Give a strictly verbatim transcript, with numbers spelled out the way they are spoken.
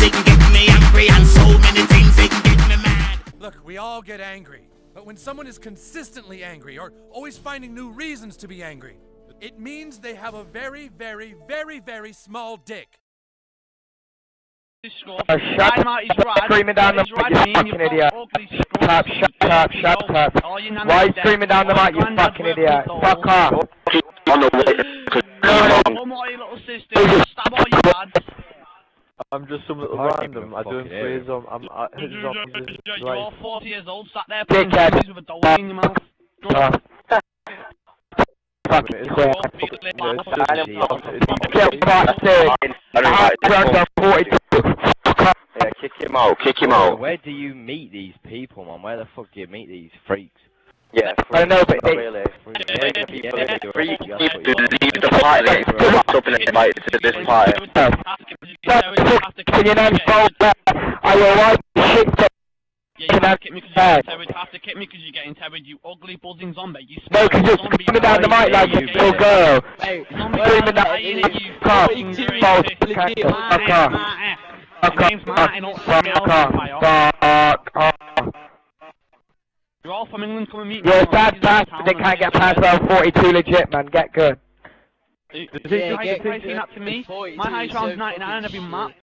it can get me angry, and so many things it can get me mad. Look, we all get angry, but when someone is consistently angry or always finding new reasons to be angry, it means they have a very, very, very, very small dick. Uh, shut up, screaming down the mic, you fucking idiot. Shut up, shut up, shut up. Why are you screaming down the mic, you fucking idiot? Fuck off. I'm just some little random, I do him for his own, I'm, I, his own, his You're forty years old, sat there Dickhead. with a dollar in your mouth. Fucking square. Yeah, kick him out, kick him out. Where do you meet these people, man? Where the fuck do you meet these freaks? Yeah, I don't know, but they... really. Free people leave the party, they get wrapped up and invited to this party. Can you name both there? I will wipe the shit to... Yeah, you have to kick me because you're getting terrored. You have to kick me because you're getting terrored, you ugly buzzing zombie. You no, because you're screaming down the mic like a little girl. Hey, screaming down you can't. Fuck off. Fuck off. Fuck off. Fuck off. You're all from England, come and meet me. You're a sad bastard, they can't get past level forty-two legit, man. Get good. Is it just that to me? My highest round's ninety-nine on every map.